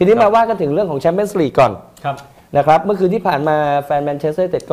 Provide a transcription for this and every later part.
ทีนี้มาว่ากันถึงเรื่องของแชมเปี้ยนส์ลีกก่อนนะครับเมื่อคืนที่ผ่านมาแฟนแมนเชสเตอร์ยูไนเต็ด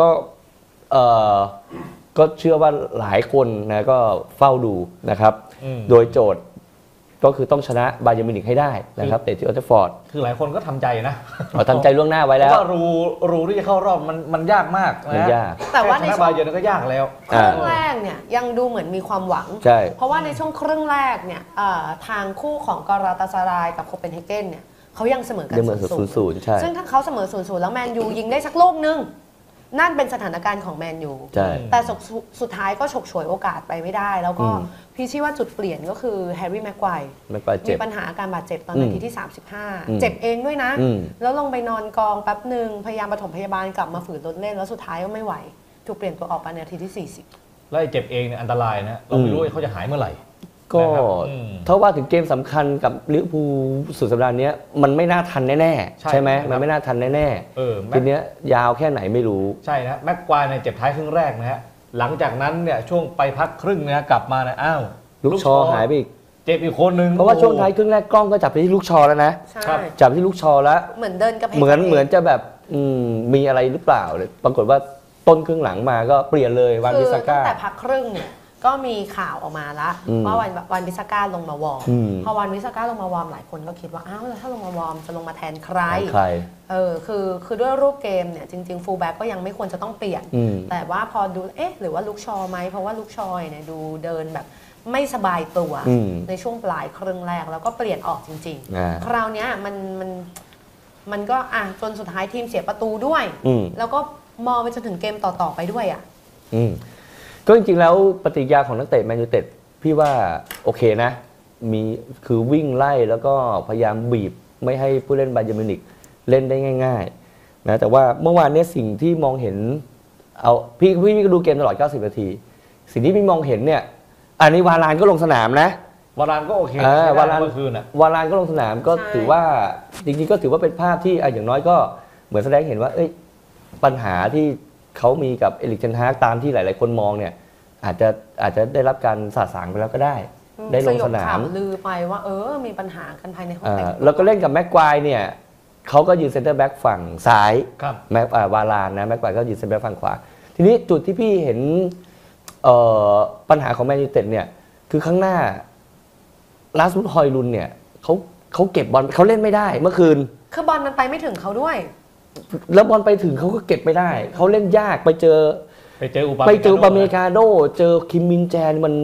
ก็เชื่อว่าหลายคนนะก็เฝ้าดูนะครับโดยโจทย์ก็คือต้องชนะบาเยิร์นมิวนิกให้ได้นะครับเตะที่ออลด์แทรฟฟอร์ดคือหลายคนก็ทำใจนะทำใจล่วงหน้าไว้แล้วว่ารูที่จะเข้ารอบมันยากมากนะแต่ว่าในช่วงบาเยิร์นก็ยากแล้วครึ่งแรกเนี่ยยังดูเหมือนมีความหวังเพราะว่าในช่วงครึ่งแรกเนี่ยทางคู่ของกาลาตาซารายกับโคเปนเฮเกนเนี่ยเขายังเสมอกัน 0-0 ซึ่งถ้าเขาเสมอ0-0แล้วแมนยูยิงได้สักลูกนึงนั่นเป็นสถานการณ์ของแมนยูแต่สุดท้ายก็ฉกฉวยโอกาสไปไม่ได้แล้วก็พี่ชี้ว่าจุดเปลี่ยนก็คือแฮร์รี่แม็กไกวร์มีปัญหาอาการบาดเจ็บตอนนาทีที่35เจ็บเองด้วยนะแล้วลงไปนอนกองแป๊บหนึ่งพยายามปฐมพยาบาลกลับมาฝืนรถเล่นแล้วสุดท้ายก็ไม่ไหวถูกเปลี่ยนตัวออกไปในนาทีที่40 แล้วเจ็บเองเนี่ยอันตรายนะเราไม่รู้เขาจะหายเมื่อไหร่ก็ถ้าว่าถึงเกมสำคัญกับลิเวอร์พูลสุดสัปดาห์นี้มันไม่น่าทันแน่ๆใช่ไหมมันไม่น่าทันแน่ๆทีเนี้ยยาวแค่ไหนไม่รู้ใช่นะแม็กควายเนี่ยเจ็บท้ายครึ่งแรกนะฮะหลังจากนั้นเนี่ยช่วงไปพักครึ่งเนี่ยกลับมาเนี่ยอ้าวลูกชอหายไปอีกเจ็บอีกคนนึงเพราะว่าช่วงท้ายครึ่งแรกกล้องก็จับไปที่ลูกชอแล้วนะจับที่ลูกชอแล้วเหมือนเดินกระเพกเหมือนจะแบบมีอะไรหรือเปล่าเลยปรากฏว่าต้นครึ่งหลังมาก็เปลี่ยนเลยวานบิซาก้าตั้งแต่พักครึ่งเนี่ยก็มีข่าวออกมาละว่าวันบิซาก้าลงมาวอร์มพอวันบิซาก้าลงมาวอร์มหลายคนก็คิดว่าอ้าวแล้วถ้าลงมาวอร์มจะลงมาแทนใครคือด้วยรูปเกมเนี่ยจริงๆฟูลแบ็กก็ยังไม่ควรจะต้องเปลี่ยนแต่ว่าพอดูหรือว่าลูกชอไหมเพราะว่าลูกชอยเนี่ยดูเดินแบบไม่สบายตัวในช่วงปลายครึ่งแรกแล้วก็เปลี่ยนออกจริงๆคราวนี้มันก็จนสุดท้ายทีมเสียประตูด้วยแล้วก็มองไปจนถึงเกมต่อๆไปด้วยก็จริงๆแล้วปฏิกิริยาของนักเตะแมนยูไนเต็ดพี่ว่าโอเคนะมีคือวิ่งไล่แล้วก็พยายามบีบไม่ให้ผู้เล่นบาเยิร์นมิวนิกเล่นได้ง่ายๆนะแต่ว่าเมื่อวานนี้สิ่งที่มองเห็นพี่ก็ดูเกมตลอด90นาทีสิ่งที่พี่มองเห็นเนี่ยอันนี้วาลานก็ลงสนามนะวาลานก็โอเควาลานก็ลงสนามก็ถือว่าจริงๆก็ถือว่าเป็นภาพที่อย่างน้อยก็เหมือนแสดงเห็นว่าปัญหาที่เขามีกับเอริก เทนฮากตามที่หลายๆคนมองเนี่ยอาจจะได้รับการสาสางไปแล้วก็ได้ลงสนามลือไปว่ามีปัญหากันภายในห้องแต่งตัวแล้วก็เล่นกับแม็กควายเนี่ยเขาก็ยืนเซนเตอร์แบ็กฝั่งซ้ายวาลานนะแม็กควายก็ยืนเซนเตอร์แบ็กฝั่งขวาทีนี้จุดที่พี่เห็นปัญหาของแมนยูไนเต็ดเนี่ยคือข้างหน้าลาสมุดฮอยลุนเนี่ยเขาเก็บบอลเขาเล่นไม่ได้เมื่อคืนคือบอลมันไปไม่ถึงเขาด้วยแล้วบอลไปถึงเขาก็เก็บไม่ได้เขาเล่นยากไปเจออุปาเมกาโดเจอคิมมินแจนมัน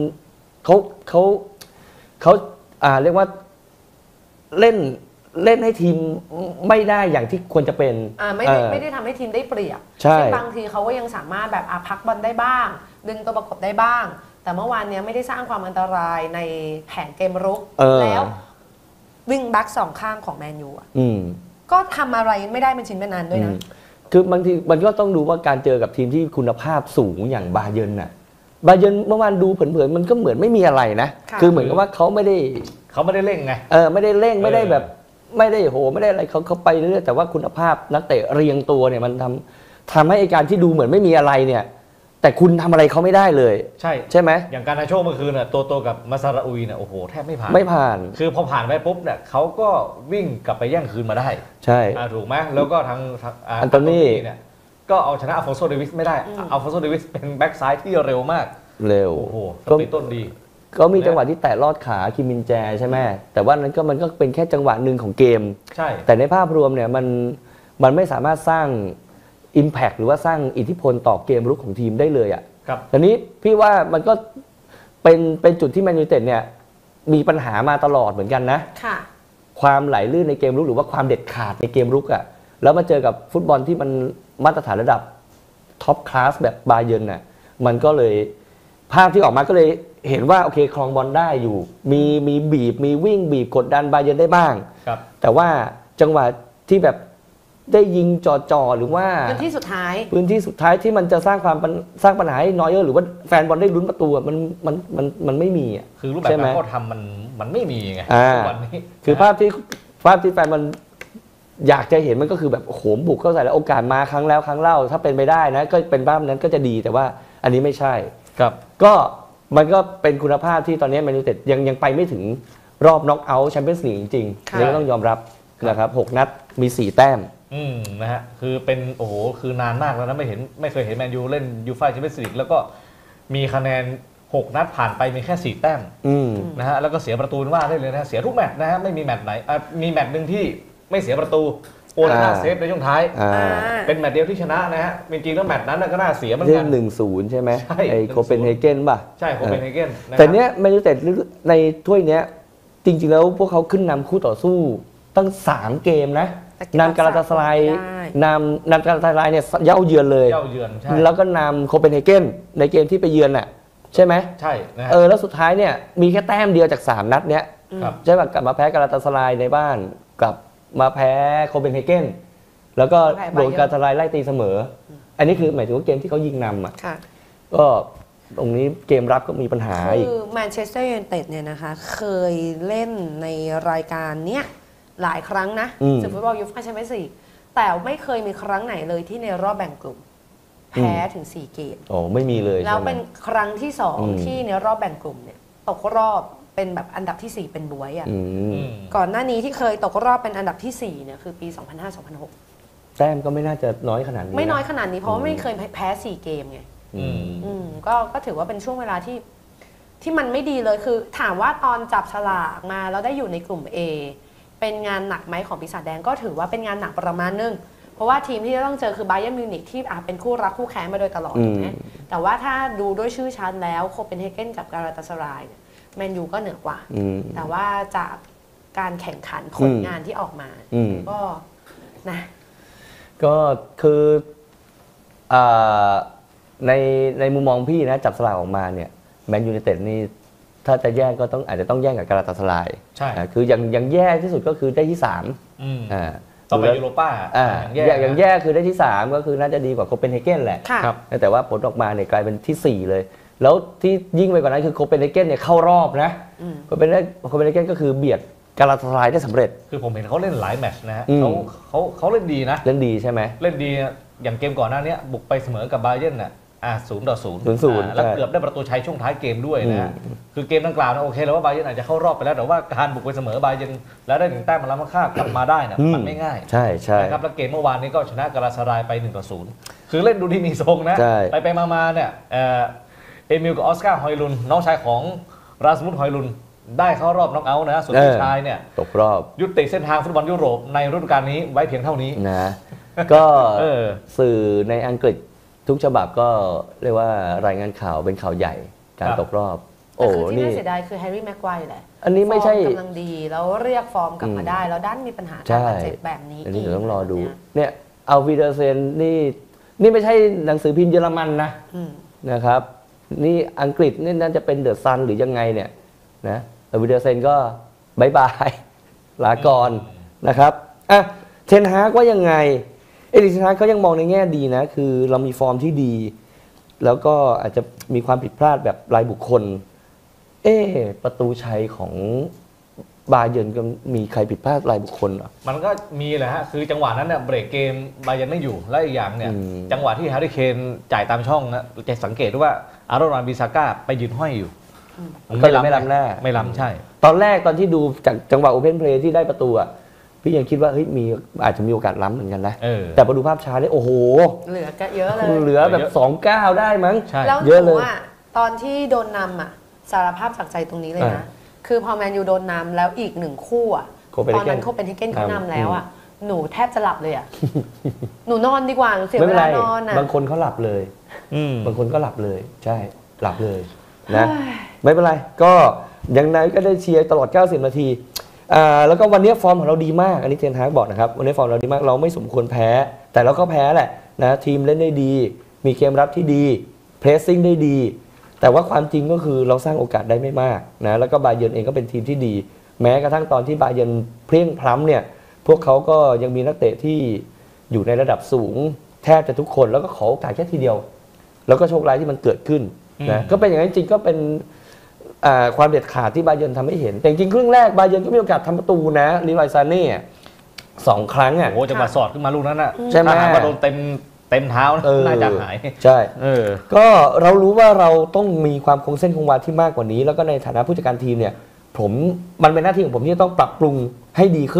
เขาเรียกว่าเล่นให้ทีมไม่ได้อย่างที่ควรจะเป็นไม่ได้ทำให้ทีมได้เปรียบบางทีเขาก็ยังสามารถแบบพักบอลได้บ้างดึงตัวประกบได้บ้างแต่เมื่อวานนี้ไม่ได้สร้างความอันตรายในแผนเกมรุกแล้ววิ่งแบ็กสองข้างของแมนยูก็ทำอะไรไม่ได้เป็นชิ้นเป็นอันด้วยนะคือบางทีมันก็ต้องดูว่าการเจอกับทีมที่คุณภาพสูงอย่างบาเยิร์นน่ะบาเยิร์นเมื่อวานดูเผินๆมันก็เหมือนไม่มีอะไรนะคือเหมือนกับว่าเขาไม่ได้เร่งไงไม่ได้เร่งไม่ได้แบบไม่ได้ไม่ได้อะไรเขาไปเรื่อยแต่ว่าคุณภาพนักเตะเรียงตัวเนี่ยมันทำให้การที่ดูเหมือนไม่มีอะไรเนี่ยแต่คุณทำอะไรเขาไม่ได้เลยใช่ไหมอย่างการนาโชเมื่อคืนน่ะตัวกับมาซาราอุยเนี่ยโอ้โหแทบไม่ผ่านคือพอผ่านไปปุ๊บเนี่ยเขาก็วิ่งกลับไปแย่งคืนมาได้ใช่ถูกไหมแล้วก็ทางอันโตนี่เนี่ยก็เอาชนะอัลฟอนโซเดวิสไม่ได้อัลฟอนโซเดวิสเป็นแบ็กซ้ายที่เร็วมากโอ้โหต้นดีก็มีจังหวะที่แตะลอดขาคิมมินแจใช่ไหมแต่ว่านั้นก็มันก็เป็นแค่จังหวะหนึ่งของเกมใช่แต่ในภาพรวมเนี่ยมันไม่สามารถสร้างImpact หรือว่าสร้างอิทธิพลต่อเกมรุกของทีมได้เลยอ่ะทีนี้พี่ว่ามันก็เป็นจุดที่แมนยูไนเต็ดเนี่ยมีปัญหามาตลอดเหมือนกันนะความไหลลื่นในเกมรุกหรือว่าความเด็ดขาดในเกมรุกอ่ะแล้วมาเจอกับฟุตบอลที่มันมาตรฐานระดับท็อปคลาสแบบบาเยิร์นน่ะมันก็เลยภาพที่ออกมาก็เลยเห็นว่าโอเคครองบอลได้อยู่มีบีบมีวิ่งบีบกดดันบาเยิร์นได้บ้างแต่ว่าจังหวะที่แบบได้ยิงจ่อหรือว่าพื้นที่สุดท้ายที่มันจะสร้างปัญหาให้นอยเออร์หรือว่าแฟนบอลได้ลุ้นประตูมันไม่มีอ่ะคือรูปแบบการเขาทำมันไม่มีไงวันนี้คือภาพที่แฟนมันอยากจะเห็นมันก็คือแบบโหมบุกเข้าใส่แล้วโอกาสมาครั้งแล้วครั้งเล่าถ้าเป็นไปได้นะก็เป็นภาพนั้นก็จะดีแต่ว่าอันนี้ไม่ใช่ก็มันก็เป็นคุณภาพที่ตอนนี้แมนยูไนเต็ดยังไปไม่ถึงรอบน็อกเอาท์แชมเปี้ยนส์ลีกจริงๆนี่ก็ต้องยอมรับนะครับ6 นัดมี 4 แต้มนะฮะคือเป็นโอ้โหคือนานมากแล้วนะไม่เคยเห็นแมนยูเล่นยูฟ่าแชมเปี้ยนส์ลีกแล้วก็มีคะแนน6 นัดผ่านไปมีแค่4 แต้มนะฮะแล้วก็เสียประตูว่าได้เลยนะเสียทุกแมตช์นะฮะไม่มีแมตช์ไหนมีแมตช์หนึ่งที่ไม่เสียประตูโอนาน่าเซฟในช่วงท้ายเป็นแมตช์เดียวที่ชนะนะฮะจริงๆแล้วแมตช์นั้นก็น่าเสียเหมือนกัน 1-0 ใช่ไหมไอ้โคเปนเฮเกนป่ะใช่โคเปนเฮเกนแต่เนี้ยแมนยูไนเต็ดในถ้วยเนี้ยจริงๆแล้วพวกเขาขึ้นนำคู่ต่อสู้ตั้ง3 เกมนะนำกาลาตาสไลน์นำกาลาตาสไลน์เนี่ยเย้าเยือนเลยแล้วก็นำโคเปนเฮเกนในเกมที่ไปเยือนน่ะใช่ไหมใช่แล้วสุดท้ายเนี่ยมีแค่แต้มเดียวจาก3 นัดเนี้ยใช่ป่ะกลับมาแพ้กาลาตาสไลน์ในบ้านกลับมาแพ้โคเปนเฮเกนแล้วก็โดนกาลาตาสไลน์ไล่ตีเสมออันนี้คือหมายถึงว่าเกมที่เขายิงนำอ่ะก็ตรงนี้เกมรับก็มีปัญหาคือแมนเชสเตอร์ยูไนเต็ดเนี่ยนะคะเคยเล่นในรายการเนี้ยหลายครั้งนะศึกฟุตบอลยูฟ่าแชมเปี้ยนส์ลีกแต่ไม่เคยมีครั้งไหนเลยที่ในรอบแบ่งกลุ่มแพ้ถึง4 เกมไม่มีเลยแล้วเป็นครั้งที่2ที่ในรอบแบ่งกลุ่มเนี่ยตกรอบเป็นแบบอันดับที่4เป็นบ๊วยอ่ะก่อนหน้านี้ที่เคยตกรอบเป็นอันดับที่4เนี่ยคือปี 2005-2006 แต้มก็ไม่น่าจะน้อยขนาดนี้ไม่น้อยขนาดนี้เพราะว่าไม่เคยแพ้4 เกมไงก็ถือว่าเป็นช่วงเวลาที่มันไม่ดีเลยคือถามว่าตอนจับฉลากมาแล้วได้อยู่ในกลุ่ม A เป็นงานหนักไหมของปีศาจแดงก็ถือว่าเป็นงานหนักประมาณนึงเพราะว่าทีมที่ต้องเจอคือไบเยิร์นมิวนิกที่เป็นคู่รักคู่แค้นมาโดยตลอดนะแต่ว่าถ้าดูด้วยชื่อชั้นแล้วโคเปนเฮเกนกับกาลาตาสไลน์แมนยูก็เหนือกว่าแต่ว่าจากการแข่งขันผลงานที่ออกมาก็นะก็คือในมุมมองพี่นะจับสลากออกมาเนี่ยแมนยูไนเต็ดนี่ถ้าจะแย่งก็อาจจะต้องแย่งกับกาลาตาสไลน์ใช่คืออย่างแย่ที่สุดก็คือได้ที่3 ต่อไปยูโรป้าอย่างแย่คือได้ที่3ก็คือน่าจะดีกว่าโคเปนเฮเกนแหละแต่ว่าผลออกมาเนี่ยกลายเป็นที่4เลยแล้วที่ยิ่งไปกว่านั้นคือโคเปนเฮเกนเนี่ยเข้ารอบนะโคเปนเฮเกนก็คือเบียดกาลาตาสไลน์ได้สำเร็จคือผมเห็นเขาเล่นหลายแมตช์นะฮะเขาเล่นดีนะเล่นดีใช่ไหมเล่นดีอย่างเกมก่อนหน้านี้บุกไปเสมอกับบาเยิร์นน่ะ0-0 แล้วเกือบได้ประตูชัยช่วงท้ายเกมด้วยนะคือเกมดังกล่าวนะโอเคแล้วว่าบาเยิร์นอาจจะเข้ารอบไปแล้วแต่ว่าการบุกไปเสมอบาเยิร์นแล้วได้1 แต้มมาแล้วมาค่ากลับมาได้นะมันไม่ง่ายใช่นะครับแล้วเกมเมื่อวานนี้ก็ชนะกาลาตาสไลน์ไป1-0คือเล่นดูที่มีทรงนะไปมาเนี่ยเอมิลกับออสการ์ฮอยลุนน้องชายของราสมุสฮอยลุนได้เข้ารอบน็อกเอาท์นะส่วนพี่ชายเนี่ยตกรอบยุติเส้นทางฟุตบอลยุโรปในฤดูกาลนี้ไว้เพียงเท่านี้นะก็สื่อในอังกฤษทุกฉบับก็เรียกว่ารายงานข่าวเป็นข่าวใหญ่การตกรอบที่น่าเสียดายคือแฮร์รี่แม็กไกวร์แหละอันนี้ไม่ใช่กำลังดีแล้วเรียกฟอร์มกลับมาได้แล้วด้านมีปัญหาการบาดเจ็บแบบนี้อันนี้เดี๋ยวต้องรอดูเนี่ยเอาวีเดอร์เซนนี่ไม่ใช่หนังสือพิมพ์เยอรมันนะครับนี่อังกฤษนี่น่าจะเป็นเดอะซันหรือยังไงเนี่ยนะวีเดอร์เซนก็บายบายลาก่อนนะครับเทนฮากว่ายังไงเอริกเทนฮากเขายังมองในแง่ดีนะคือเรามีฟอร์มที่ดีแล้วก็อาจจะมีความผิดพลาดแบบรายบุคคลประตูชัยของบาเยิร์นก็มีใครผิดพลาดรายบุคคลเหรอมันก็มีแหละฮะคือจังหวะนั้นเนี่ยเบรกเกมบาเยิร์นไม่อยู่และอีกอย่างเนี่ยจังหวะที่แฮร์รี่เคนจ่ายตามช่องนะจะสังเกตว่าอารอน รันบิซาก้าไปยืนห้อยอยู่ก็เลยไม่ล้ำหน้าไม่ล้ำใช่ตอนแรกตอนที่ดูจากจังหวะโอเพนเพลย์ที่ได้ประตูพี่ยังคิดว่าเฮ้ยอาจจะมีโอกาสล้ำเหมือนกันนะแต่พอดูภาพช้าเนี่ยโอ้โหเหลือเยอะเลยเหลือแบบ2-9ได้มั้งแล้วเยอะเลยตอนที่โดนนำสารภาพจากใจตรงนี้เลยนะคือพอแมนยูโดนนำแล้วอีก1 คู่ตอนนั้นโคเปนเฮเกนเขานำแล้วหนูแทบจะหลับเลยหนูนอนดีกว่าหนูเสียเวลานอนบางคนเขาหลับเลยบางคนก็หลับเลยใช่หลับเลยนะไม่เป็นไรก็อย่างไรก็ได้เชียร์ตลอด90 นาทีแล้วก็วันนี้ฟอร์มของเราดีมากอันนี้เทนฮากบอกนะครับวันนี้ฟอร์มเราดีมากเราไม่สมควรแพ้แต่เราก็แพ้แหละนะทีมเล่นได้ดีมีเกมรับที่ดีเพรสซิ่งได้ดีแต่ว่าความจริงก็คือเราสร้างโอกาสได้ไม่มากนะแล้วก็บาเยิร์นเองก็เป็นทีมที่ดีแม้กระทั่งตอนที่บาเยิร์นเพลียงพล้ำเนี่ยพวกเขาก็ยังมีนักเตะที่อยู่ในระดับสูงแทบจะทุกคนแล้วก็ขอโอกาสแค่ทีเดียวแล้วก็โชคร้ายที่มันเกิดขึ้นนะก็เป็นอย่างนั้นจริงก็เป็นความเด็ดขาดที่บาเยิร์นทำให้เห็นแต่จริงครึ่งแรกบาเยิร์นก็มีโอกาสทำประตูนะลีรอยซาเน่2 ครั้งโอ้จะมาสอดขึ้นมาลูกนั้นใช่ไหมมาโดนเต็มเท้าน่าจะหายใช่ก็เรารู้ว่าเราต้องมีความคงเส้นคงวาที่มากกว่านี้แล้วก็ในฐานะผู้จัดการทีมเนี่ยมันเป็นหน้าที่ของผมที่จะต้องปรับปรุงให้ดีขึ้น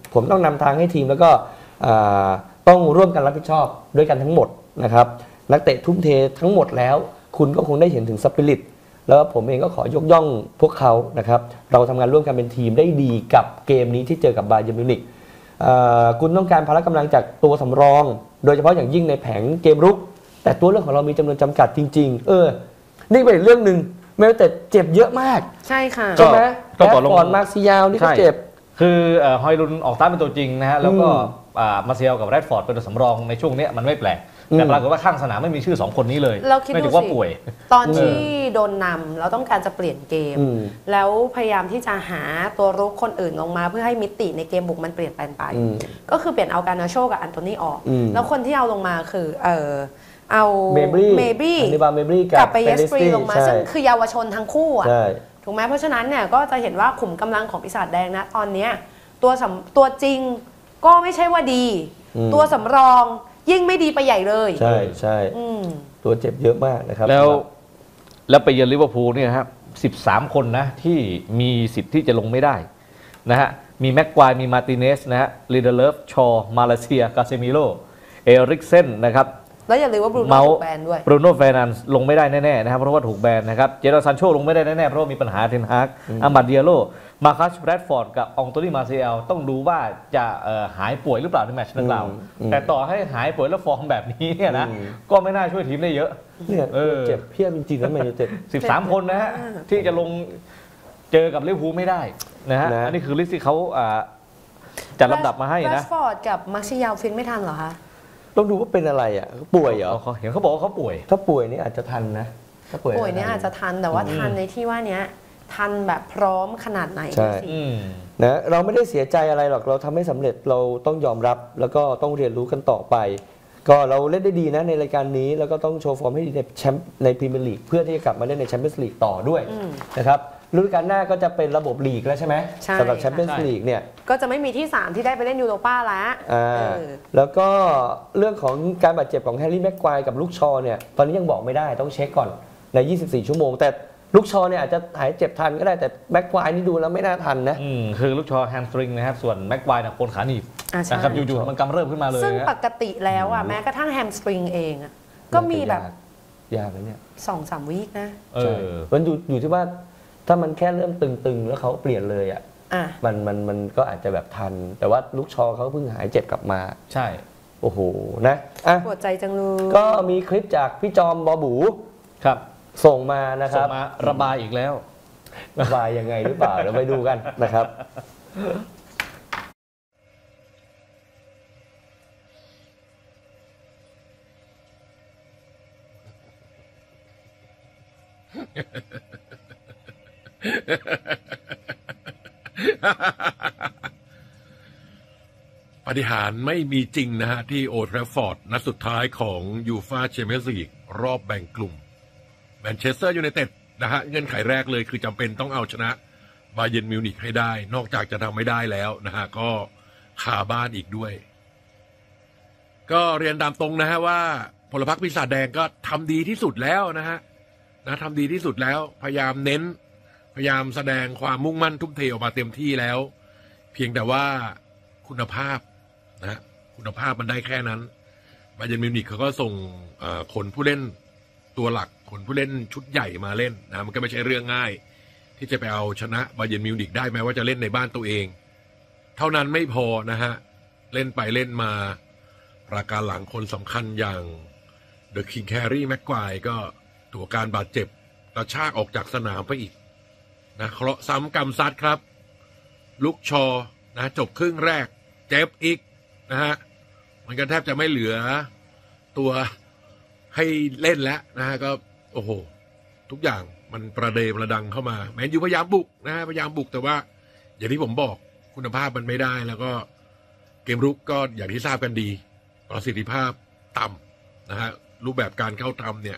ผมต้องนำทางให้ทีมแล้วก็ต้องร่วมกันรับผิดชอบด้วยกันทั้งหมดนะครับนักเตะทุ่มเททั้งหมดแล้วคุณก็คงได้เห็นถึงสปิริตแล้วผมเองก็ขอยกย่องพวกเขานะครับเราทำงานร่วมกันเป็นทีมได้ดีกับเกมนี้ที่เจอกับบาเยิร์นมิวนิกคุณต้องการพละกำลังจากตัวสำรองโดยเฉพาะอย่างยิ่งในแผงเกมรุกแต่ตัวเรื่องของเรามีจำนวนจำกัดจริงๆนี่เป็นเรื่องหนึ่งแม้แต่เจ็บเยอะมากใช่ค่ะใช่ไหมก็ก่อนมาร์ซิยาลนี่ก็เจ็บคือฮอยลุนออกตามเป็นตัวจริงนะฮะแล้วก็มาร์เซียลกับแรดฟอร์ดเป็นตัวสำรองในช่วงนี้มันไม่แปลกแต่ปรากฏว่าข้างสนามไม่มีชื่อ2คนนี้เลยไม่ถึงว่าป่วยตอนที่โดนนำเราต้องการจะเปลี่ยนเกมแล้วพยายามที่จะหาตัวรุกคนอื่นลงมาเพื่อให้มิติในเกมบุกมันเปลี่ยนแปลงไปก็คือเปลี่ยนเอาการนาโชกับอันโตนีออกแล้วคนที่เอาลงมาคือเอาเมบรี่กับไปเยสปรีลงมาซึ่งคือเยาวชนทั้งคู่อ่ะถูกไหมเพราะฉะนั้นเนี่ยก็จะเห็นว่าขุมกำลังของปีศาจแดงนะตอนนี้ตัวจริงก็ไม่ใช่ว่าดีตัวสำรองยิ่งไม่ดีไปใหญ่เลยใช่ตัวเจ็บเยอะมากนะครับแล้วไปเยือนลิเวอร์พูลเนี่ยครับ13 คนนะที่มีสิทธิ์ที่จะลงไม่ได้นะฮะมีแม็กควายมีมาร์ติเนสนะฮะลีเดเลฟชอมาเลเซียกาเซมิโลเอริกเซนนะครับแล้วอย่าลืมว่าบรูโน่ถูกแบนด้วยบรูโน่เฟร์นันด์ลงไม่ได้แน่ๆนะครับเพราะว่าถูกแบนนะครับเจดอนซานโชลงไม่ได้แน่ๆเพราะว่ามีปัญหาเทนฮากอามัดเดียโลมาคัสแรดฟอร์ดกับองโตนี่มาร์เซียลต้องดูว่าจะหายป่วยหรือเปล่าในแมตช์ดังกล่าวแต่ต่อให้หายป่วยแล้วฟอร์มแบบนี้เนี่ยนะก็ไม่น่าช่วยทีมได้เยอะเนี่ยเจ็บเพี้ยจริงๆแล้วแมนยูเจ็บ 13 คนนะฮะที่จะลงเจอกับลิเวอร์พูลไม่ได้นะฮะอันนี้คือลิสต์ที่เขาจัดลำดับมาให้นะแรดฟอร์ดกับมาร์เซียลฟินไม่ทันเหรอคะต้องดูว่าเป็นอะไรอ่ะป่วยเหรอเห็นเขาบอกว่าเขาป่วยถ้าป่วยนี่อาจจะทันนะถ้าป่วยนี่อาจจะทันแต่ว่าทันในที่ว่านี้ทันแบบพร้อมขนาดไหนใช่นะเราไม่ได้เสียใจอะไรหรอกเราทำให้สำเร็จเราต้องยอมรับแล้วก็ต้องเรียนรู้กันต่อไปก็เราเล่นได้ดีนะในรายการนี้แล้วก็ต้องโชว์ฟอร์มให้ดีในแชมป์ในพรีเมียร์ลีกเพื่อที่จะกลับมาเล่นในแชมเปี้ยนส์ลีกต่อด้วยนะครับฤดูกาลหน้าก็จะเป็นระบบลีกแล้วใช่ไหมสำหรับแชมเปี้ยนส์ลีกเนี่ยก็จะไม่มีที่3ที่ได้ไปเล่นยูโรป้าแล้วแล้วก็เรื่องของการบาดเจ็บของแฮร์รี่แม็กควายกับลูกชอเนี่ยตอนนี้ยังบอกไม่ได้ต้องเช็คก่อนใน24 ชั่วโมงแต่ลูกชอเนี่ยอาจจะหายเจ็บทันก็ได้แต่แม็กควายนี่ดูแล้วไม่น่าทันนะคือลูกชอแฮมสตริงนะครับส่วนแม็กควายเนี่ยโคนขาหนีบนะครับอยู่ๆมันกำเริบขึ้นมาเลยซึ่งปกติแล้วอ่ะแม้กระทั่งแฮมสตริงเองก็มีแบบยากนะเนี่ย 2-3 วีคนะมันอยู่ที่ว่าถ้ามันแค่เริ่มตึงๆแล้วเขาเปลี่ยนเลยมันก็อาจจะแบบทันแต่ว่าลูกชอเขาเพิ่งหายเจ็บกลับมาใช่โอ้โหนะปวดใจจังเลยก็มีคลิปจากพี่จอมบอบูครับส่งมานะครับส่งมาระบายอีกแล้วระบายยังไงหรือเปล่าเราไปดูกันนะครับปาฏิหาริย์ไม่มีจริงนะฮะที่โอลด์แทราฟฟอร์ดนัดสุดท้ายของยูฟ่าแชมเปี้ยนส์ลีกรอบแบ่งกลุ่มแมนเชสเตอร์ยูไนเต็ดนะฮะเงื่อนไขแรกเลยคือจำเป็นต้องเอาชนะบาเยิร์นมิวนิกให้ได้นอกจากจะทำไม่ได้แล้วนะฮะก็คาบ้านอีกด้วยก็เรียนตามตรงนะฮะว่าพลพรรคปีศาจแดงก็ทำดีที่สุดแล้วนะฮะทำดีที่สุดแล้วพยายามเน้นพยายามแสดงความมุ่งมั่นทุ่มเทออกมาเต็มที่แล้วเพียงแต่ว่าคุณภาพนะคุณภาพมันได้แค่นั้นบาเยิร์นมิวนิกเขาก็ส่งคนผู้เล่นตัวหลักคนผู้เล่นชุดใหญ่มาเล่นนะมันก็ไม่ใช่เรื่องง่ายที่จะไปเอาชนะบาเยิร์นมิวนิกได้แม้ว่าจะเล่นในบ้านตัวเองเท่านั้นไม่พอนะฮะเล่นไปเล่นมาประการหลังคนสำคัญอย่างเดอะคิงแครี่แม็กควายก็ตัวการบาดเจ็บกระชากออกจากสนามไปอีกนะเคราะห์ซ้ำกรรมซัดครับลุกชอนะจบครึ่งแรกเจ็บอีกนะฮะมันก็แทบจะไม่เหลือตัวให้เล่นแล้วนะฮะก็โอ้โหทุกอย่างมันประเดประดังเข้ามาแมนยูพยายามบุกนะฮะพยายามบุกแต่ว่าอย่างที่ผมบอกคุณภาพมันไม่ได้แล้วก็เกมรุกก็อย่างที่ทราบกันดีประสิทธิภาพต่ำนะฮะรูปแบบการเข้าทำเนี่ย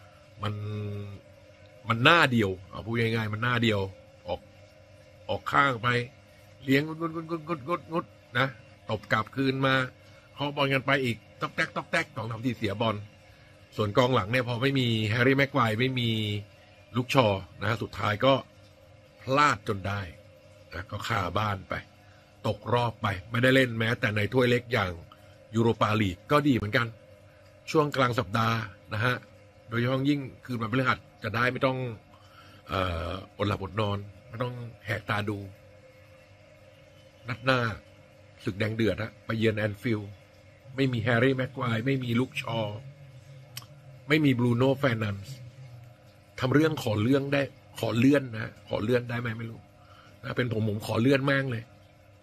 มันหน้าเดียวเอาพูดง่ายๆมันหน้าเดียวออกข้างไปเลี้ยงงดนะตบกลับคืนมาเขาบอลกันไปอีกตอกแตกของทำที่เสียบอลส่วนกองหลังเนี่ยพอไม่มีแฮร์รี่แม็กควายไม่มีลูกชอนะฮะสุดท้ายก็พลาดจนได้นะก็คาบ้านไปตกรอบไปไม่ได้เล่นแม้แต่ในถ้วยเล็กอย่างยูโรปาลีกก็ดีเหมือนกันช่วงกลางสัปดาห์นะฮะโดยเฉพาะยิ่งคืนวันพฤหัสจะได้ไม่ต้องอดหลับอดนอนไม่ต้องแหกตาดูนัดหน้าศึกแดงเดือดไปเยือนแอนฟิลด์ไม่มีแฮร์รี่แม็กควายไม่มีลุคชอว์ไม่มีบรูโน่เฟร์นันด์ทำเรื่องขอเลื่อนได้ไหมไม่รู้นะเป็นผมขอเลื่อนแม่งเลย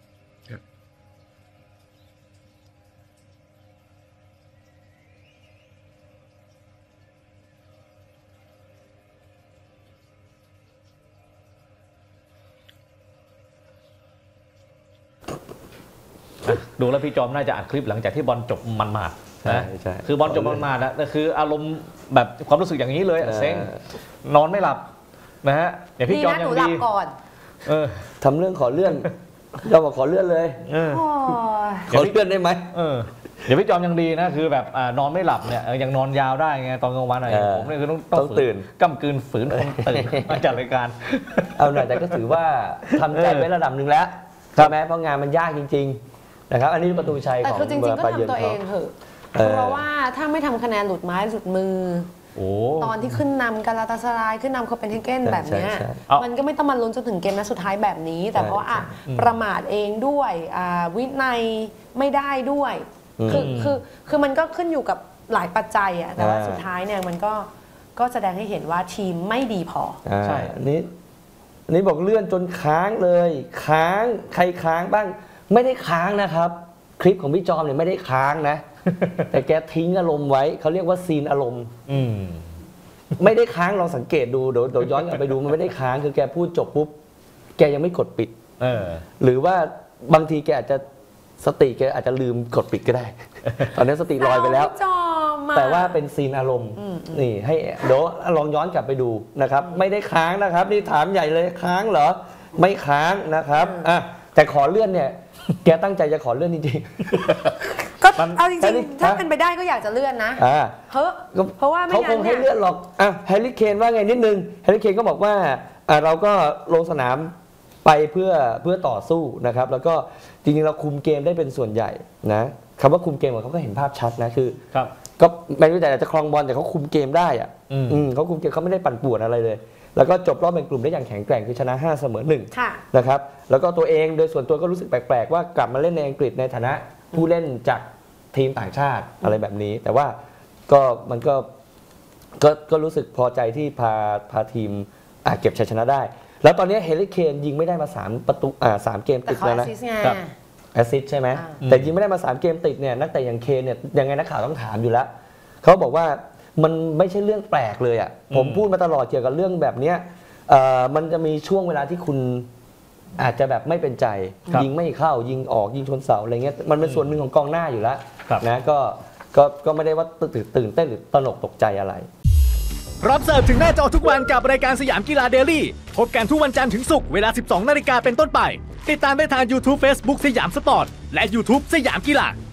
ดูแล้วพี่จอมน่าจะอัดคลิปหลังจากที่บอลจบมันมาดนะคือบอลจบมันมาดนะคืออารมณ์แบบความรู้สึกอย่างนี้เลยเซ็งนอนไม่หลับนะฮะอย่างพี่จอมยังดีก่อนทำเรื่องขอเลื่อนเราบอกขอเลื่อนเลยขอเลื่อนได้ไหมเดี๋ยวพี่จอมยังดีนะคือแบบนอนไม่หลับเนี่ยยังนอนยาวได้ไงตอนกลางวันอะไรผมเนี่ยคือต้องตื่นก้ำกืนฝืนคนตื่นมาจัดรายการเอาหน่อยแต่ก็ถือว่าทำใจไว้ระดับหนึ่งแล้วใช่ไหมเพราะงานมันยากจริงๆนะครับอันนี้ประตูชัยของแต่คือจริงๆก็ทำตัวเองเถอะเพราะว่าถ้าไม่ทำคะแนนหลุดไม้หลุดมือตอนที่ขึ้นนำกาลาตาสารายขึ้นนำโคเปนเฮเกนแบบนี้มันก็ไม่ต้องมาลุ้นจนถึงเกมนัดสุดท้ายแบบนี้แต่เพราะประมาทเองด้วยวินัยไม่ได้ด้วยคือมันก็ขึ้นอยู่กับหลายปัจจัยอะแต่ว่าสุดท้ายเนี่ยมันก็แสดงให้เห็นว่าทีมไม่ดีพอใช่อันนี้บอกเลื่อนจนค้างเลยค้างใครค้างบ้างไม่ได้ค้างนะครับคลิปของพี่จอมเนี่ยไม่ได้ค้างนะแต่แกทิ้งอารมณ์ไว้เขาเรียกว่าซีนอารมณ์ไม่ได้ค้างลองสังเกตดูเดี๋ยวย้อนกลับไปดูมันไม่ได้ค้างคือแกพูดจบปุ๊บแกยังไม่กดปิดหรือว่าบางทีแกอาจจะสติแกอาจจะลืมกดปิดก็ได้ตอนนี้สติลอยไปแล้วแต่ว่าเป็นซีนอารมณ์นี่ให้เดี๋ยวลองย้อนกลับไปดูนะครับไม่ได้ค้างนะครับนี่ถามใหญ่เลยค้างเหรอไม่ค้างนะครับแต่ขอเลื่อนเนี่ยแกตั้งใจจะขอเลื่อนจริงๆก็เอาจริงๆถ้าเป็นไปได้ก็อยากจะเลื่อนนะเพราะว่าไม่งั้นเขาคงให้เลื่อนหรอกแฮร์รี่เคนว่าไงนิดนึงแฮร์รี่เคนก็บอกว่าเราก็ลงสนามไปเพื่อต่อสู้นะครับแล้วก็จริงๆเราคุมเกมได้เป็นส่วนใหญ่นะคำว่าคุมเกมของเขาก็เห็นภาพชัดนะคือก็ไม่รู้แต่จะครองบอลแต่เขาคุมเกมได้อะเขาคุมเกมเขาไม่ได้ปั่นป่วนอะไรเลยแล้วก็จบรอบแบ่งกลุ่มได้อย่างแข็งแกร่งคือชนะ5เสมอ1นะครับแล้วก็ตัวเองโดยส่วนตัวก็รู้สึกแปลกๆว่ากลับมาเล่นในอังกฤษในฐานะผู้เล่นจากทีมต่างชาติอะไรแบบนี้แต่ว่ามันก็รู้สึกพอใจที่พาทีมเก็บชัยชนะได้แล้วตอนนี้แฮร์รี่เคนยิงไม่ได้มา3ประตู3เกมติดแล้วนะแอสซิสต์ใช่ไหมแต่ยิงไม่ได้มา3เกมติดเนี่ยนักเตะอย่างเคนเนี่ยยังไงนักข่าวต้องถามอยู่แล้วเขาบอกว่ามันไม่ใช่เรื่องแปลกเลยผมพูดมาตลอดเกี่ยวกับเรื่องแบบนี้มันจะมีช่วงเวลาที่คุณอาจจะแบบไม่เป็นใจยิงไม่เข้ายิงออกยิงชนเสาอะไรเงี้ยมันเป็นส่วนหนึ่งของกองหน้าอยู่แล้วนะก็ไม่ได้ว่าตื่นเต้นหรือตระหนกตกใจอะไรรับเสิร์ฟถึงหน้าจอทุกวันกับรายการสยามกีฬาเดลี่พบกันทุกวันจันทร์ถึงศุกร์เวลา 12 นาฬิกาเป็นต้นไปติดตามได้ทาง YouTube Facebook สยามสปอร์ตและ YouTube สยามกีฬา